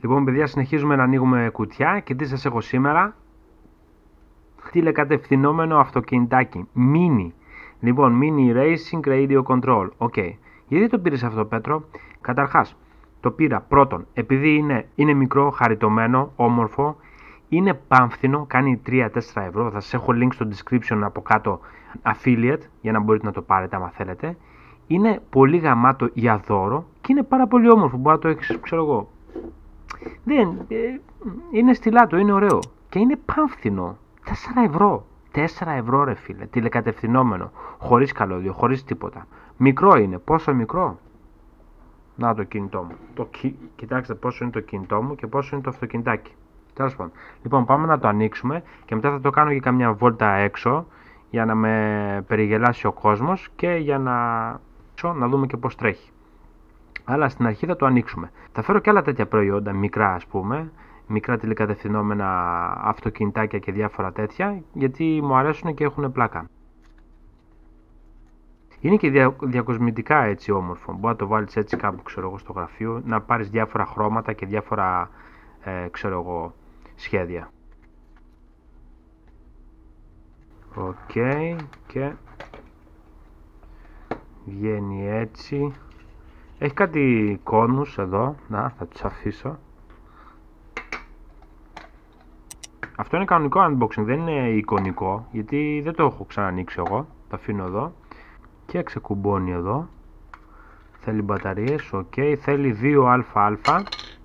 Λοιπόν, παιδιά, συνεχίζουμε να ανοίγουμε κουτιά και τι σας έχω σήμερα. Τηλεκατευθυνόμενο αυτοκινητάκι. Mini. Λοιπόν, Mini Racing Radio Control. Okay. Γιατί το πήρες αυτό, Πέτρο? Καταρχάς, το πήρα πρώτον επειδή είναι μικρό, χαριτωμένο, όμορφο. Είναι πάμφθινο, κάνει 3-4 ευρώ. Θα σας έχω link στο description από κάτω affiliate για να μπορείτε να το πάρετε άμα θέλετε. Είναι πολύ γαμάτο για δώρο και είναι πάρα πολύ όμορφο. Μπορεί να το έχεις, ξέρω εγώ. Είναι στυλάτο, είναι ωραίο και είναι πάμφθινο. 4 ευρώ. 4 ευρώ, ρε φίλε. Τηλεκατευθυνόμενο. Χωρίς καλώδιο, χωρίς τίποτα. Μικρό είναι. Πόσο μικρό? Να το κινητό μου. Κοιτάξτε πόσο είναι το κινητό μου και πόσο είναι το αυτοκινητάκι. Τέλος πάντων. Λοιπόν, πάμε να το ανοίξουμε και μετά θα το κάνω για καμιά βόλτα έξω για να με περιγελάσει ο κόσμος και για να δούμε και πώς τρέχει. Αλλά στην αρχή θα το ανοίξουμε. Θα φέρω και άλλα τέτοια προϊόντα, μικρά ας πούμε, μικρά τηλεκατευθυνόμενα αυτοκινητάκια και διάφορα τέτοια, γιατί μου αρέσουν και έχουν πλάκα. Είναι και διακοσμητικά έτσι όμορφο. Μπορεί να το βάλεις έτσι κάπου, ξέρω εγώ, στο γραφείο, να πάρεις διάφορα χρώματα και διάφορα, ξέρω εγώ, σχέδια. Οκ, και βγαίνει έτσι. Έχει κάτι κόνους εδώ, θα τους αφήσω. Αυτό είναι κανονικό unboxing, δεν είναι εικονικό, γιατί δεν το έχω ξανανοίξει εγώ. Το αφήνω εδώ και ξεκουμπώνει εδώ. Θέλει μπαταρίες, ok, θέλει 2AA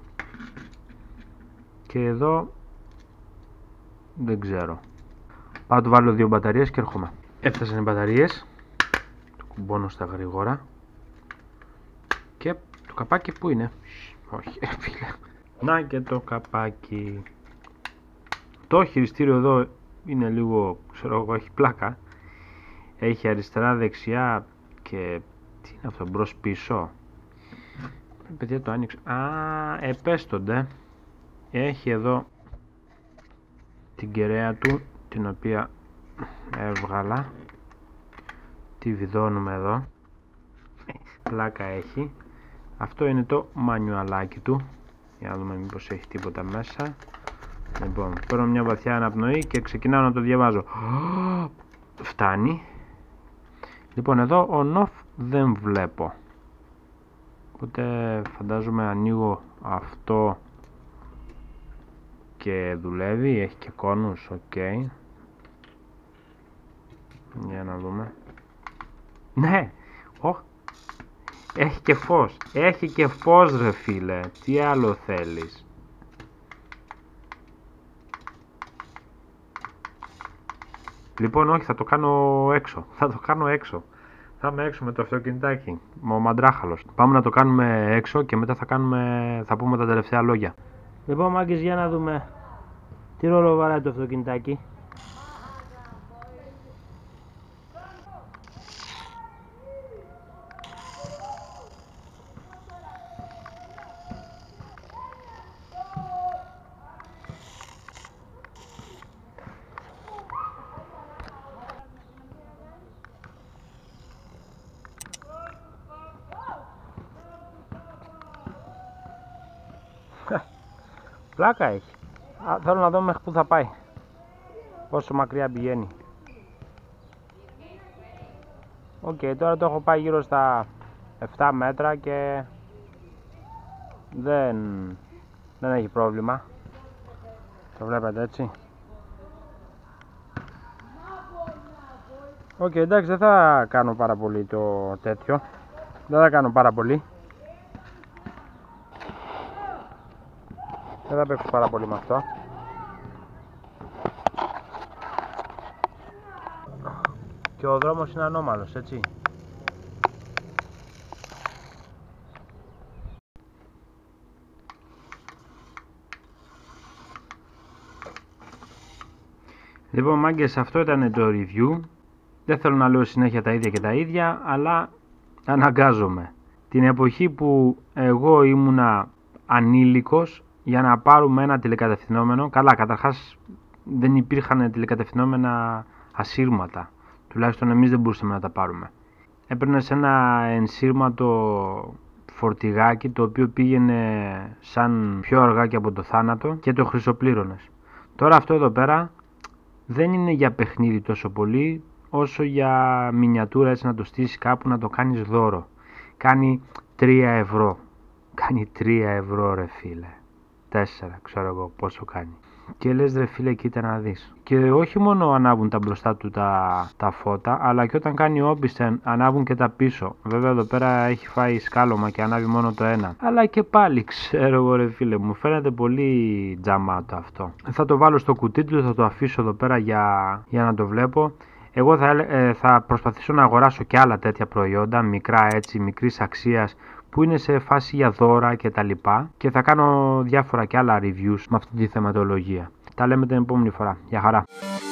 και εδώ δεν ξέρω. Πάω να του βάλω 2 μπαταρίες και έρχομαι. Έφτασαν οι μπαταρίες, το κουμπώνω στα γρήγορα. Και το καπάκι που είναι? Όχι, φίλε. Να και το καπάκι. Το χειριστήριο εδώ είναι λίγο, ξέρω εγώ, έχει πλάκα. Έχει αριστερά, δεξιά και τι είναι αυτό, μπρος πίσω? Παιδιά, το άνοιξα. Επέστονται. Έχει εδώ την κεραία του, την οποία έβγαλα. Τη βιδώνουμε εδώ. Πλάκα έχει. Αυτό είναι το μανιουαλάκι του. Για να δούμε μήπως έχει τίποτα μέσα. Λοιπόν, παίρνω μια βαθιά αναπνοή και ξεκινάω να το διαβάζω. Φτάνει. Λοιπόν, εδώ on-off δεν βλέπω. Οπότε φαντάζομαι ανοίγω αυτό και δουλεύει. Έχει και κόνους, ok. Για να δούμε. Ναι! Έχει και φως. Έχει και φως, ρε φίλε. Τι άλλο θέλεις? Λοιπόν, όχι, θα το κάνω έξω. Θα είμαι έξω με το αυτοκινητάκι. Ο μαντράχαλος. Πάμε να το κάνουμε έξω και μετά θα πούμε τα τελευταία λόγια. Λοιπόν, μάγκες, για να δούμε τι ρόλο βαράει το αυτοκινητάκι. Πλάκα έχει. Θέλω να δω μέχρι που θα πάει. Πόσο μακριά πηγαίνει. Ok, τώρα το έχω πάει γύρω στα 7 μέτρα και δεν έχει πρόβλημα. Το βλέπετε έτσι. Ok, εντάξει, δεν θα κάνω πάρα πολύ το τέτοιο. Δεν θα κάνω πάρα πολύ. Δεν θα παίξω πάρα πολύ με αυτό. Και ο δρόμος είναι ανώμαλος, έτσι. Λοιπόν, μάγκες, αυτό ήταν το review. Δεν θέλω να λέω συνέχεια τα ίδια και τα ίδια, αλλά αναγκάζομαι. Την εποχή που εγώ ήμουνα ανήλικος, για να πάρουμε ένα τηλεκατευθυνόμενο, καλά, καταρχάς δεν υπήρχαν τηλεκατευθυνόμενα ασύρματα. Τουλάχιστον εμείς δεν μπορούσαμε να τα πάρουμε. Έπαιρνες ένα ενσύρματο φορτηγάκι το οποίο πήγαινε σαν πιο αργά και από το θάνατο και το χρυσοπλήρωνες. Τώρα αυτό εδώ πέρα δεν είναι για παιχνίδι τόσο πολύ όσο για μινιατούρα, έτσι να το στήσεις κάπου να το κάνεις δώρο. Κάνει 3 ευρώ. Κάνει 3 ευρώ ρε φίλε. 4 ξέρω εγώ πόσο κάνει. Και λες ρε φίλε κοίτα να δεις. Και όχι μόνο ανάβουν τα μπροστά του τα φώτα, αλλά και όταν κάνει όμπισθεν ανάβουν και τα πίσω. Βέβαια εδώ πέρα έχει φάει σκάλωμα και ανάβει μόνο το ένα. Αλλά και πάλι ξέρω εγώ ρε φίλε, μου φαίνεται πολύ τζαμάτο αυτό. Θα το βάλω στο κουτί του, θα το αφήσω εδώ πέρα για να το βλέπω. Εγώ θα προσπαθήσω να αγοράσω και άλλα τέτοια προϊόντα, μικρά έτσι, μικρής αξίας, που είναι σε φάση για δώρα και τα λοιπά, και θα κάνω διάφορα και άλλα reviews με αυτή τη θεματολογία. Τα λέμε την επόμενη φορά. Γεια χαρά!